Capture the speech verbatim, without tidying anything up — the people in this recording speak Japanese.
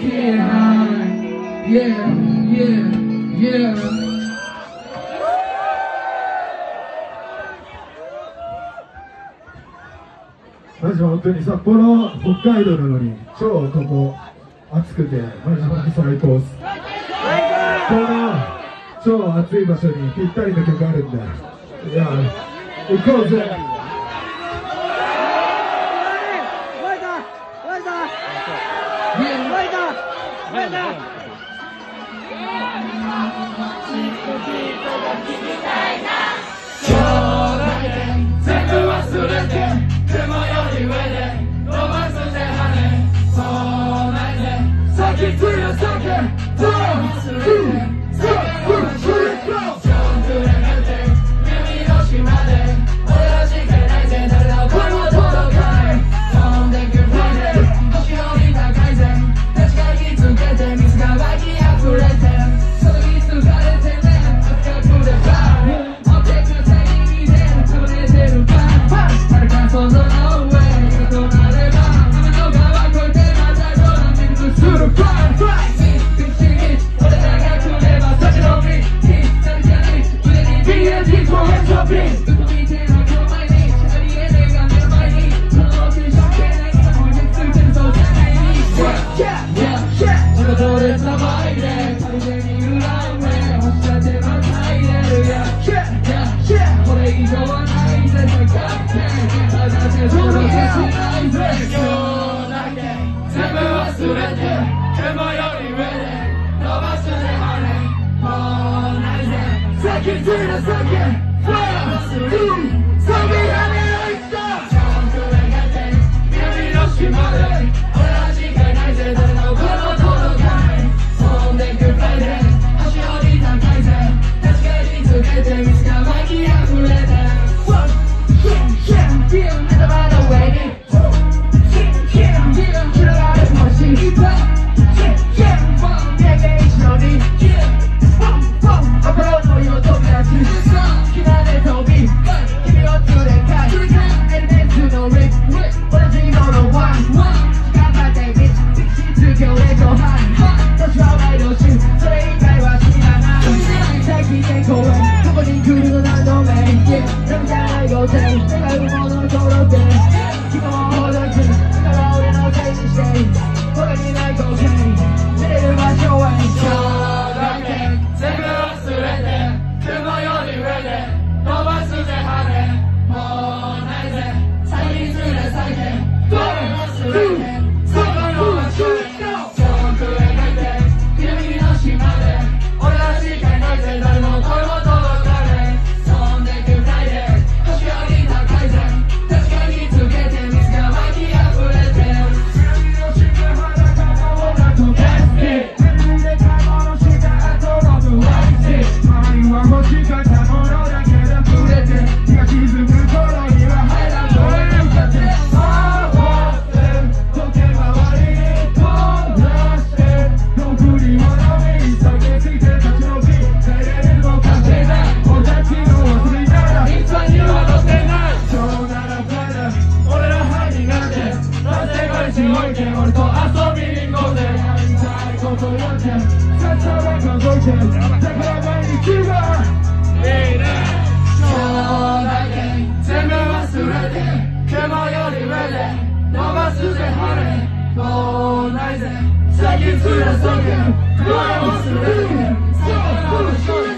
get high. Yeah, yeah, yeah. マジ本当に札幌、北海道なのに超ここ暑くてマジ本当最高っす。この超暑い場所にぴったりの曲あるんで、いや行こうぜ。 全部忘れて雲より上でロマンスで跳ねそうないで先ついの先どうするジョンクレメて耳の島で俺らしかないぜ誰の声も届かない飛んでくフライデー星より高いぜ確かにつけて水が湧き溢れてそのに疲れてね深くでバー持ってくせにで潰れてるバーバー誰か想像の上となれば雨の川越えてまたドラミングするフライフライ不思議俺らが来れば先の道何かに腕に ビーエヌティー とエントロピーずっと見ての今日前にありえねえが目の前にそのテンション系ないもうついてるそうじゃないに Yeah, yeah, yeah 仕事でさばいて旅で見るランウェイ星だってまたいれる Yeah, yeah, yeah これ以上はないぜ世界線ただで届けしないぜ今日だけ全部忘れて雲より上で飛ばすで跳ねもうないぜ先ついの先 Fire! 飛び跳ねろいったジョンクレがて南の島で俺らしかいないぜ誰の声も届かない飛んでくフライデー星より高いぜ確かにつけて水が湧き溢れてまだまだ上に広がる星いっぱい一緒にアプローのよ飛び出しきられ飛び君を連れかいエレメンツのリップ俺次ののワン時間まで道続きをレジョハン年はワイドシューそれ以外は知らない最近健康へここに来るの何度目ラブじゃないよぜ願うもの届け希望をほどくだから俺のせいにして他にない光景見れる場所へ今日だけ全部忘れて雲より上で飛ばすぜ跳ねもうないぜ先連れ先どれ忘れてそこの場所へジョンクレがいて南の島で俺らしかいないぜ誰の声も届かね飛んでくフライデー星より高いぜ確かにつけて水が湧き溢れて南の島裸の女とベスティテレビで買い物した後のブライチ周りは欲しかったものだけで触れて日が沈む頃には入らず俺に向かってああ時計回りに飛ばしてどんぐりを飲み下げすぎて立ち退き帰れるのかってない俺たちの忘れならいつには乗ってない今日ならフライデー俺らハイになってなぜ彼氏置いて俺と遊びに行こうぜやりたいことやってさっさば数えてだから毎日がいいね今日だけ全部忘れて雲より上で伸ばすぜ跳ねもうないぜ先つら先声をするそこの場所